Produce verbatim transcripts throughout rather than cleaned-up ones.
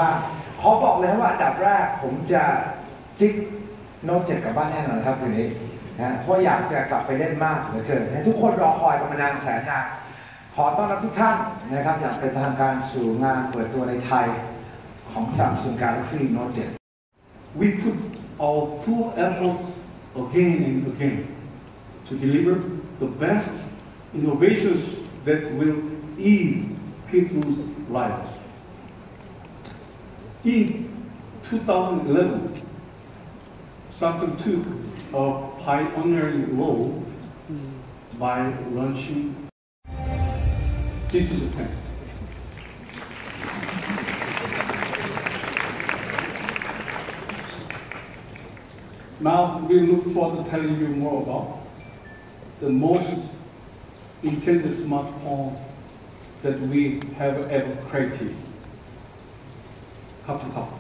บ้างขอบอกเลยว่าอันดับแรกผมจะจิ๊กโน้ตเจ็ดกลับบ้านแน่นอนครับคืนนี้นะเพราะอยากจะกลับไปเล่นมากเหลือเกินทุกคนรอคอยกันมานานแสนนานขอต้อนรับทุกท่านนะครับอย่างเป็นทางการสู่งานเปิดตัวในไทยของ Samsung Galaxy Note เจ็ด We put our full efforts again and again to deliver the best innovations that will ease people's lives. In two thousand eleven, Samsung took a pioneering role by launching this is a pen. Now we look forward to telling you more about the most intensive smartphone that we have ever created. Cup to cup.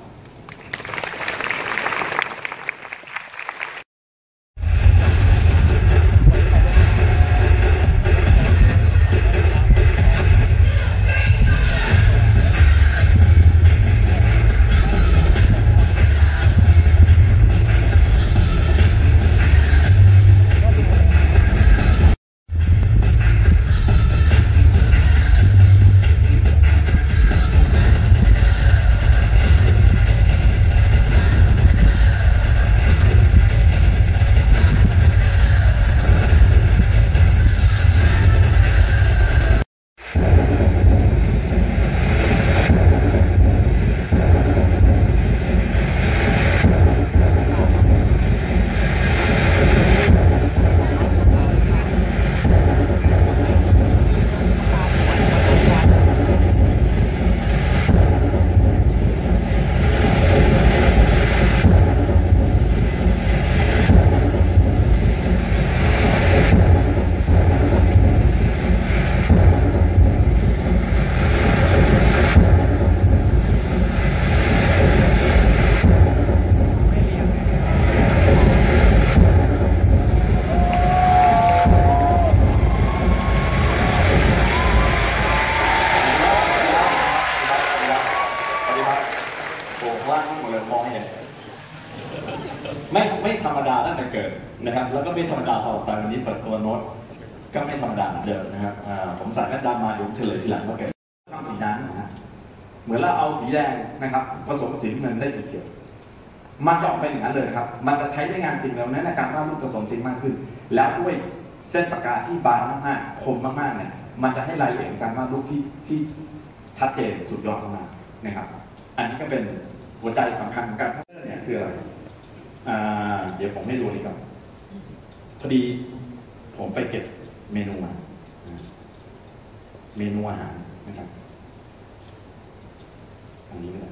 ไม่ไม่ธรรมดาตั้งแต่เกิดนะครับแล้วก็ไม่ธรรมดาพอไปวันนี้เปิดตัวโน้ตก็ไม่ธรรมดาเหมือนเดิมนะครับผมใส่แว่นดำมาเดี๋ยวผมเฉลยทีหลังว่าเกิดทำสีน้ำนะเหมือนเราเอาสีแดงนะครับผสมกับสีน้ำเงินได้สีเขียวมันจะออกเป็นอย่างนั้นเลยครับมันจะใช้ได้งานจริงแล้วในการวาดรูปผสมจริงมากขึ้นแล้วด้วยเส้นปากกาที่บางมากๆคมมากๆเนี่ยมันจะให้รายละเอียดการวาดรูปที่ที่ชัดเจนสุดยอดมากๆนะครับอันนี้ก็เป็นหัวใจสำคัญของการพัฒนาเนี่ยคืออะไรเดี๋ยวผมให้ดูนี่ก่อนพอดีผมไปเก็บเมนูมาเมนูอาหารนะครับอันนี้ก็ได้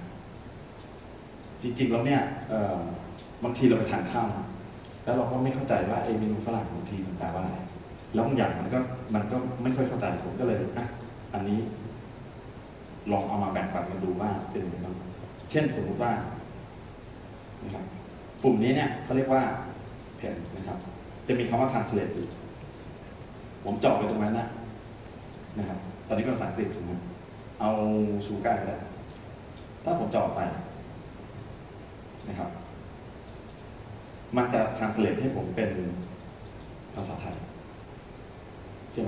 จริงๆแล้วเนี่ยบางทีเราไปทานข้าวแล้วเราก็ไม่เข้าใจว่าไอ้เมนูฝรั่งบางทีมันแปลว่าอะไรแล้วบางอย่างมันก็มันก็ไม่ค่อยเข้าใจผมก็เลยอ่ะอันนี้ลองเอามาแบ่งปันกันดูว่าเป็นยังไงบ้างเช่นสมมติว่านะครับปุ่มนี้เนี่ยเขาเรียกว่าเพนนะครับจะมีคำว่า translate อยู่ผมเจาะไปตรงนั้นนะนะครับตอนนี้เป็นภาษาอังกฤษถูกไหมเอาซูก้าก็ได้ถ้าผมเจาะไปนะครับมันจะ translate ให้ผมเป็นภาษาไทยใช่ไหม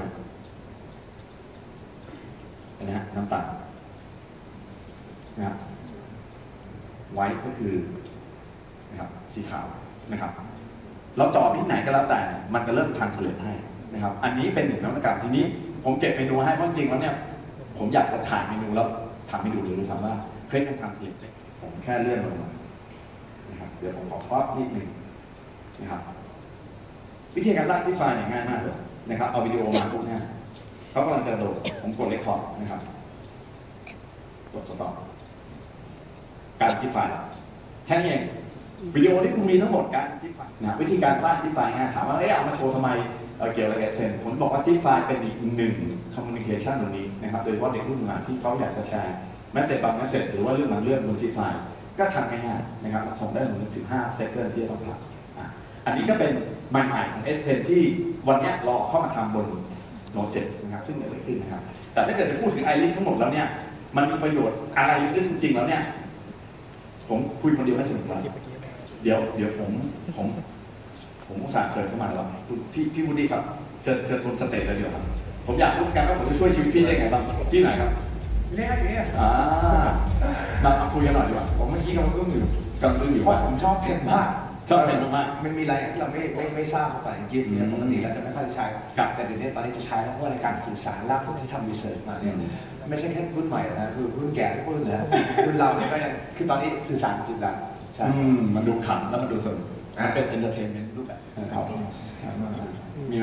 อันนี้น้ำตาลนะครับไว้ก็คือนะครับสีขาวนะครับเราจ่อที่ไหนก็แล้วแต่มันจะเริ่มทานเฉลยให้นะครับอันนี้เป็นหนึ่งนวัตกรรมทีนี้ผมเก็บเมนูให้เพราะจริงแล้วเนี่ยผมอยากจะถ่ายเมนูแล้วทำให้ดูเลยรู้สึกว่าเคล็ดการทานเฉลยผมแค่เลื่อนลงมานะครับเดี๋ยวผมขอทอดที่หนึ่งนะครับวิธีการสร้างที่ไฟล์เนี่ยง่ายมากเลยนะครับเอาวิดีโอมาปุ๊บเนี่ยเขากำลังจะโหลดผมกดเรคคอร์ดนะครับกดสต็อปการที่ไฟล์แค่นี้เองวิดีโอที่คุณมีทั้งหมดการจิ๊บไฟล์นะวิธีการสร้างจิ๊บไฟล์ง่ายถามว่าเอ๊ะเอามาโชว์ทำไมเกี่ยวอะไรกับเซนผมบอกว่าจิ๊บไฟล์เป็นอีกหนึ่งคอมมูนิเคชันตรงนี้นะครับโดยเฉพาะเด็กรุ่นใหม่ที่เขาอยากจะแชร์แมสเซจบางแมสเซจหรือว่าเรื่องบางเรื่องบนจิ๊บไฟล์ก็ทำง่ายๆนะครับส่งได้ถึงสิบห้าเซตเที่เราทำอันนี้ก็เป็นใหม่ๆของ เอส เพน ที่วันนี้เราเข้ามาทำบนโน้ตเจ็ดนะครับซึ่งเกิดอะไรขึ้นนะครับแต่ถ้าเกิดจะพูดถึงไอริสทั้งหมดแล้วเนี่ยมันมีประโยชน์อะไรจริงๆแล้วเนี่ยผมคุยคนเดียวไม่สนุกแล้วเดี๋ยวเดี๋ยวผมผมผมอุตส่าห์เชิญเข้ามาแล้วพี่พี่วูดดี้ครับเชิญเชิญทุนสเตจเลยเดียวครับผมอยากรู้กันว่าผมจะช่วยชีวิตพี่ได้ไงบ้างที่ไหนครับเนี่ยเนี่ยอ่ามาคุยกันหน่อยดีกว่าผมเมื่อกี้กำลังอึ้งอยู่กำลังอึ้งอยู่เพราะว่าผมชอบเพลงมากชอบเพลงมากมันมีอะไรที่เราไม่ไม่ไม่ทราบเข้าไปจริงๆเนี่ยปกติเราจะไม่ค่อยได้ใช้ครับแต่เดี๋ยวนี้ตอนนี้จะใช้แล้วเพราะว่าในการสื่อสารล่าสุดที่ทำรีเสิร์ชมาเนี่ยอืมไม่ใช่แค่รุ่นใหม่นะคือรุ่นแก่ทุกรุ่นนะรุ่นเราเนี่ยก็ยังคือตอนนี้สื่อสารจริงแล้วใช่อืมมันดูขำแล้วมันดูสนุกมันเป็นเอนเตอร์เทนเมนต์รูปแบบครับมีไหม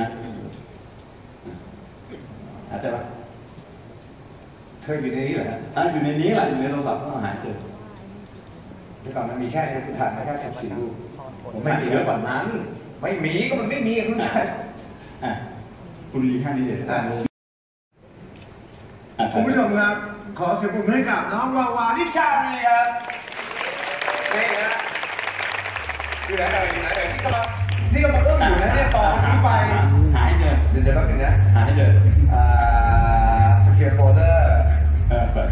อาจจะปะเธออยู่ในนี้เหรอฮะอ่ะอยู่ในนี้แหละอยู่ในโทรศัพท์ต้องหาเจอเดี๋ยวก่อนมันมีแค่นี้คุณถ่ายมาแค่สิบสี่รูปผมไม่มีเยอะกว่านั้นไม่มีก็มันไม่มีคุณชายอ่ะคุณมีแค่นี้เดี๋ยวอ่ะอ่ะคุณผู้ชมครับ ขอเสียงปรบมือให้กับน้องวาวานิชาลีครับนี่ฮะอยู่ไหนเอ่ยอยู่ไหนเอ่ยนี่กำลังนี่กำลังเอื้อมอยู่นะเนี่ยต่อนี้ไปหาให้เจอเดี๋ยวเดี๋ยวแป๊บนึงนะหาให้เจออ่าสเกลโฟลเดอร์เออเปิด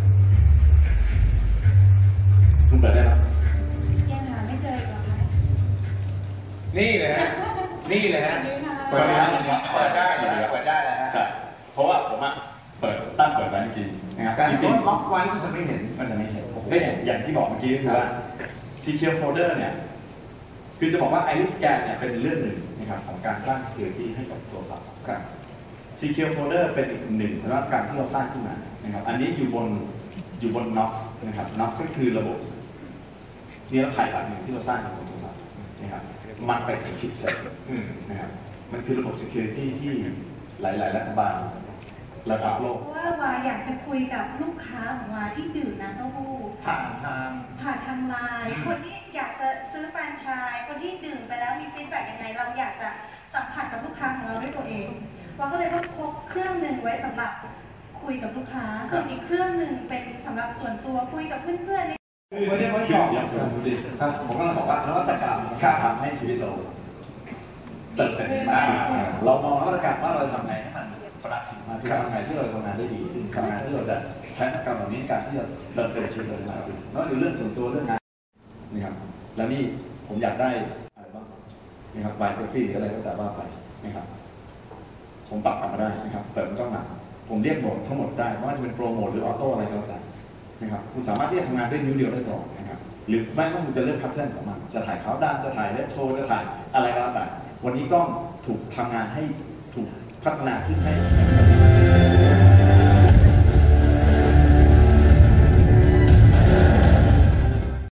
คุณเปิดได้ไหมยังหาไม่เจออีกเหรอคะนี่เลยฮะนี่เลยฮะเปิดได้เปิดได้นะเปิดได้นะฮะใช่เพราะว่าผมอ่ะเปิดตั้งเปิดไว้เมื่อกี้นะครับการจที่ริงล็อกไว้มันจะไม่เห็นๆมันจะไม่เห็นไม่เห็นอย่างที่บอกเมื่อกี้คือว่า Secure Folder เนี่ยคือจะบอกว่า Iris Scan เนี่ยเป็นเรื่องหนึ่งนะครับของการสร้าง security ให้กับโทรศัพท์ครับ Secure Folder เป็นอีกหนึ่งนวัตกรรมที่เราสร้างขึ้นมานะครับอันนี้อยู่บนอยู่บน Knox นะครับ Knox ก็คือระบบนิรภัยแบบหนึ่งที่เราสร้างบนโทรศัพท์นะครับมันไปถึงชิปเซ็ตอืมนะครับมันคือระบบ security ที่หลาย ๆ รัฐบาลระดับโลกเพราะว่าวาอยากจะคุยกับลูกค้าของวาที่ดื่มน้ำเต้าหู้ผ่านทางผ่านทางไลน์คนที่อยากจะซื้อแฟรนไชส์คนที่ดื่มไปแล้วมีฟีดแบ็กยังไง เราอยากจะสัมผัสกับลูกค้าของเราด้วยตัวเองวาก็เลยต้องพกเครื่องหนึ่งไว้สำหรับคุยกับลูกค้า ส่วนอีกเครื่องหนึ่งเป็นสำหรับส่วนตัวคุยกับเพื่อนๆในไม่ได้ไม่ชอบอย่างดูดิครับผมกำลังบอกว่านวัตกรรมทำให้ชีวิตเราเติบโตมากเรามองนวัตกรรมว่าเราจะทำไงให้มันประดับมากขึ้นทำไงที่เราทำงานได้ดีขึ้นทำไงที่เราจะใช้นวัตกรรมเหล่านี้ในการที่จะเติมเต็มชีวิตเราได้มากขึ้นนั่นคือเรื่องส่วนตัวเรื่องงานนี่ครับแล้วนี่ผมอยากได้อะไรบ้างนะครับไลน์เซลฟี่หรืออะไรก็แต่ว่าไปนะครับผมปรับกลับมาได้นะครับเปิดมันกล้องหลังผมเรียกโหมดทั้งหมดได้ไม่ว่าจะเป็นโปรโมทหรือออโต้อะไรก็แล้วแต่นะครับคุณสามารถที่จะทำงานด้วยนิ้วเดียวได้ตลอดนะครับหรือไม่ว่าคุณจะเลือกแพทเทิร์นของมันจะถ่ายขาวดำจะถ่ายเรทโทจะถ่ายอะไรก็แล้วแต่วันนี้กล้องถูกทำงานให้ถูกพัฒนาขึ้นให้